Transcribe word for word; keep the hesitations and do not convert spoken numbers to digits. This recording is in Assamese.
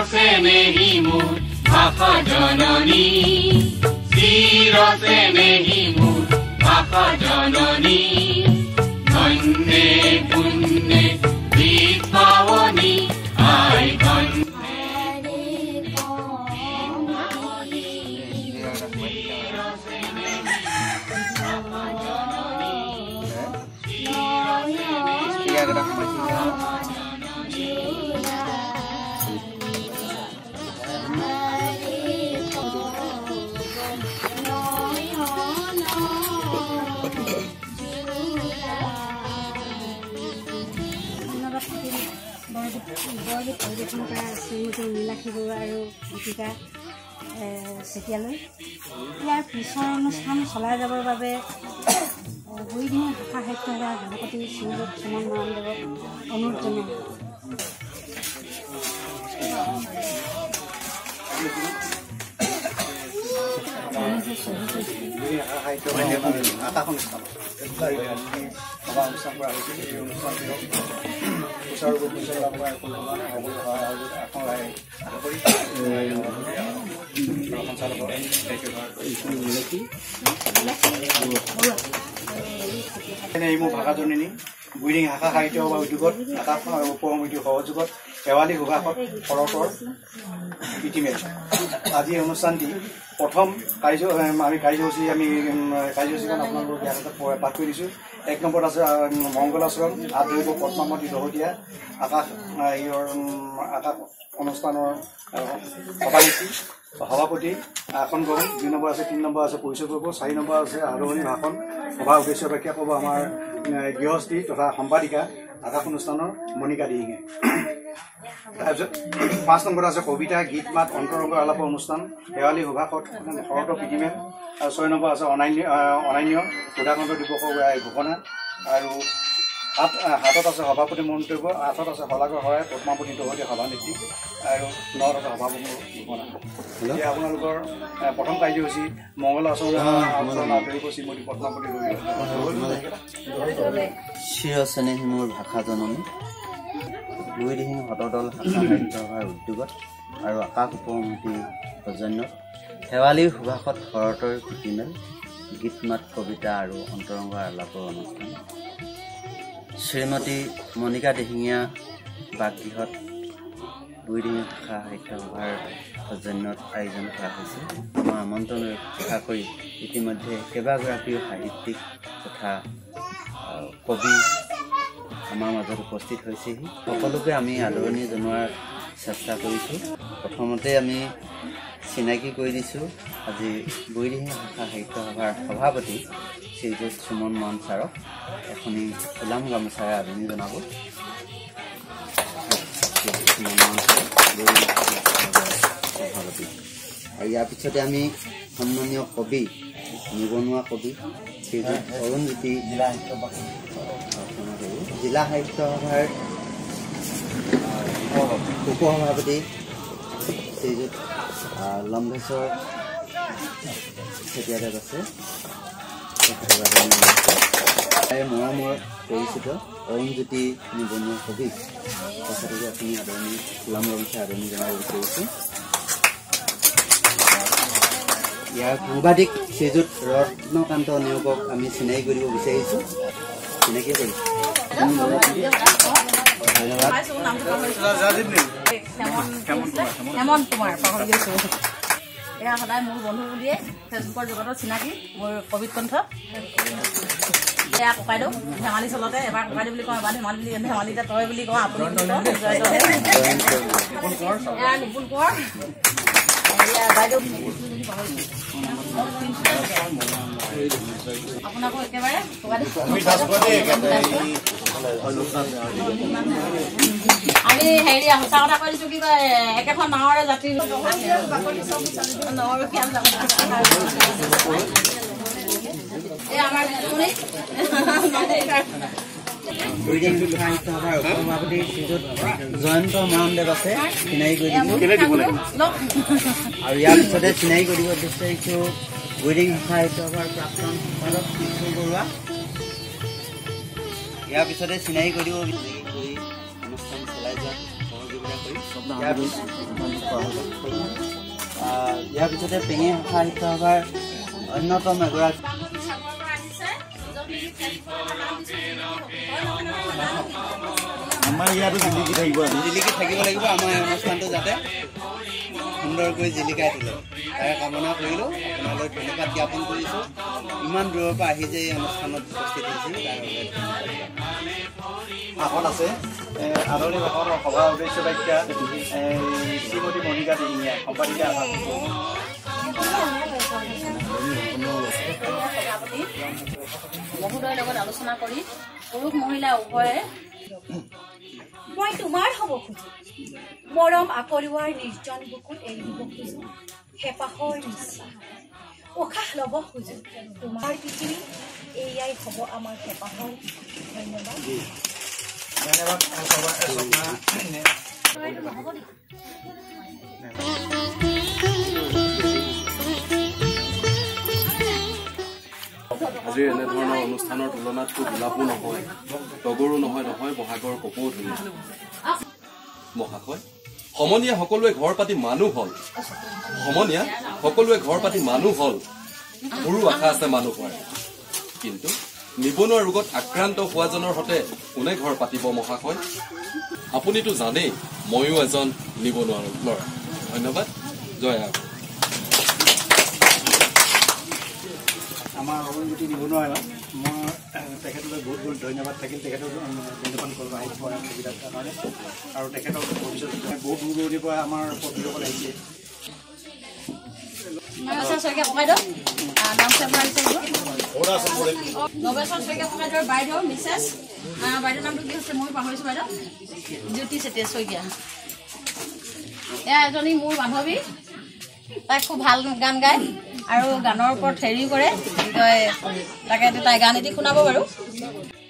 চিৰছে নেহি মোৰ ভাষা জননী চিৰছে নেহি মোৰ ভাষা জননী ধন্যে পুণ্যে বিপাৱনী আই বৰগীত পৰিৱেশন কৰা শ্ৰীমতী নীলাক্ষী বৰুৱা আৰু দীপিকা চেতিয়ালৈ ইয়াৰ পিছৰ অনুষ্ঠান চলাই যাবৰ বাবে বুঢ়ীদিহিং ভাষা সাহিত্য সভাৰ সভাপতি শ্ৰীযুত সুমন মৰাণদেৱক অনুৰোধ জনাওঁ। মোৰ ভাষা জননী বুঢ়ীদিহিং ভাষা সাহিত্য সভা উদ্যোগত আকাশ উপসমিতিৰ সহযোগত শেৱালী সুভাষত শৰতৰ ইতিমেল আজি অনুষ্ঠানটি প্ৰথম কাৰ্য আমি কাৰ্যসূচী আমি কাৰ্যসূচীখন আপোনালোকক ইয়াত পাঠ কৰি দিছোঁ। এক নম্বৰত আছে মংগলাচৰণ আদৰিব পদ্মাৱতী দহতীয়া আকাশ আকাশ অনুষ্ঠানৰ সভানেত্ৰী সভাপতি আসন গ্ৰহণ। দুই নম্বৰ আছে তিনি নম্বৰ আছে পৰিচয় কৰিব। চাৰি নম্বৰ আছে আদৰণি ভাষণ সভা উদ্দেশ্য ব্যাখ্যা কৰিব আমাৰ গৃহস্থী তথা সম্পাদিকা আকাশ অনুষ্ঠানৰ মণিকা দিহিঙে। তাৰপিছত পাঁচ নম্বৰত আছে কবিতা গীত মাত অন্তৰংগ আলাপৰ অনুষ্ঠান শেৱালী সুভাষত শৰতৰ প্ৰীতিমেল। আৰু ছয় নম্বৰ আছে অনান্য অনান্য প্ৰজাতন্ত্ৰ দিৱসৰ ঘোষণা। আৰু সাত সাতত আছে সভাপতি মন্তব্য। আঠত আছে শলাগৰ শৰাই পদ্মাৱতী দহতীয়া সভানেত্ৰী। আৰু নত আছে সভাপতি ঘোষণা। এতিয়া আপোনালোকৰ প্ৰথম কাৰ্যসূচী মংগল আচৰণ আদৰিব শ্ৰীমতী পদ্মাৱতী চিৰছে নেহি মোৰ ভাষা জননী বুঢ়ীদিহিং শতদল ভাষা সাহিত্য সভাৰ উদ্যোগত আৰু আকাশ উপসমিতিৰ সৌজন্যত শেৱালীৰ সুভাষত শৰতৰ প্ৰীতিমেল গীত মাত কবিতা আৰু অন্তৰংগ আলাপৰ অনুষ্ঠান শ্ৰীমতী মণিকা দিহিঙীয়া বাগগৃহত বুঢ়ীদিহিং ভাষা সাহিত্য সভাৰ সৌজন্যত আয়োজন কৰা হৈছে। আমাৰ আমন্ত্ৰণ ৰক্ষা কৰি ইতিমধ্যে কেইবাগৰাকীও সাহিত্যিক তথা কবি আমাৰ মাজত উপস্থিত হৈছেহি। সকলোকে আমি আদৰণি জনোৱাৰ চেষ্টা কৰিছোঁ। প্ৰথমতে আমি চিনাকি কৰি দিছোঁ আজি বুঢ়ীদিহিং ভাষা সাহিত্য সভাৰ সভাপতি শ্ৰীযুত সুমন মৰাণ ছাৰক এখনি ফুলাম গামোচাৰে আদৰণি জনাব। সভাপতি আৰু ইয়াৰ পিছতে আমি সন্মানীয় কবি নিবনুৱা কবি শ্ৰীযুত অৰুণজ্যোতি জিলা সাহিত্য জিলা সাহিত্য সভাৰ উপসভাপতি শ্ৰীযুত লম্ভেশ্বৰ চেতিয়াদেৱ আছে। মৰমৰ পৰিচিত অৰুণজ্যোতি নিবনুৱা কবি কথাটোকে আপুনি আদৰণি ফুলাম গামোচা আদৰণি জনাব বিচাৰিছোঁ। ইয়াৰ সাংবাদিক শ্ৰীযুত ৰত্নকান্ত নেওগক আমি চিনাকি কৰিব বিচাৰিছোঁ। চিনাকি কৰিছোঁ। হেমন্ত কুমাৰ পাহৰি গৈছোঁ। এয়া সদায় মোৰ বন্ধু বুলিয়ে ফেচবুকৰ জগতত চিনাকি মোৰ কবিত কণ্ঠ। এয়া ককাইদেউ ধেমালি চলতে এবাৰ ককাইদেউ বুলি কওঁ এবাৰ ধেমালি বুলি ধেমালিতে তই বুলি কওঁ আপুনি এয়া নিপুণ কোঁৱৰ বাইদেউ আপোনাকো একেবাৰে আমি হেৰি সঁচা কথা কৈ দিছোঁ কিবা একেখন নাৱৰে যাত্ৰী আমাৰ বুঢ়ীদিহিং সাহিত্য সভাৰ উপসভাপতি শ্ৰীযুত জয়ন্ত মৰাণদেৱ আছে চিনাকি কৰি দিছোঁ। আৰু ইয়াৰ পিছতে চিনাকি কৰিব বিচাৰিছোঁ বুঢ়ীদিহিং সাহিত্য সভাৰ প্ৰাক্তন সম্পাদক কৃষ্ণ বৰুৱা। ইয়াৰ পিছতে চিনাকি কৰিব বিচাৰি কৰি অনুষ্ঠান চলাই যোৱাত সহযোগিতা কৰি ইয়াৰ পিছত ইয়াৰ পিছতে পেঙি শাখা সাহিত্য সভাৰ অন্যতম এগৰাকী আমাৰ ইয়াতো জিলিকি থাকিব জিলিকি থাকিব লাগিব আমাৰ এই অনুষ্ঠানটো যাতে সুন্দৰকৈ জিলিকাই তোলে তাৰে কামনা কৰিলোঁ আপোনালৈ ধন্যবাদ জ্ঞাপন কৰিছোঁ ইমান দূৰৰ পৰা আহি যে এই অনুষ্ঠানত উপস্থিত হৈছিল তাৰ ভাষণ আছে আদৰণি ভাষণ সভা উদ্দেশ্য বাখ্যা শ্ৰীমতী মণিকা দিহিঙীয়া সম্পাদিকা মহোদয়ৰ লগত আলোচনা কৰি পুৰুষ মহিলা উভয়ে মই তোমাৰ হ'ব খোজো মৰম আকলিওৱাৰ নিৰ্জন বুকুত এৰি দিব খোজো হেঁপাহৰ নিশ্বাস উশাহ ল'ব খোজো তোমাৰ পৃথিৱী এয়াই হ'ব আমাৰ হেঁপাহৰ ধন্যবাদ আজিৰ এনেধৰণৰ অনুষ্ঠানৰ তুলনাতকৈ গোলাপো নহয় তগৰো নহয় নহয় বহাগৰ কপৌ ধুনীয়া মহাশয় সমনীয়া সকলোৱে ঘৰ পাতি মানুহ হল সমনীয়া সকলোৱে ঘৰ পাতি মানুহ হল সৰু আশা আছে মানুহ হোৱাৰ কিন্তু নিবনুৱা ৰোগত আক্ৰান্ত হোৱাজনৰ সতে কোনে ঘৰ পাতিব মহাশয় আপুনিতো জানেই ময়ো এজন নিবনুৱা ল'ৰা ধন্যবাদ জয় আ আমাৰ অৰুণজ্যোতি নিবনুৱা মই তেখেতলৈ বহুত বহুত ধন্যবাদ থাকিল তেখেতৰ ধন্যবাদ কৰিব আহিব সুবিধাৰ কাৰণে আৰু তেখেতৰ ভৱিষ্যত বহুত দূৰ দূৰণিৰ পৰা আমাৰ প্ৰতিযোগীসকল আহিছে নৱেশ্বৰ শইকীয়া ককাইদেউ নাম চেম্বাৰ আহিছে নৱেশ্বৰ শইকীয়া ককাইদেউৰ বাইদেউ মিছেছ বাইদেউৰ নামটো কি হৈছে মই পাহৰিছোঁ বাইদেউ জ্যোতি চেতিয়া শইকীয়া এয়া এজনী মোৰ বান্ধৱী তাই খুব ভাল গান গায় আৰু গানৰ ওপৰত হেৰি কৰে তাকে তাই গান এটি শুনাব বাৰু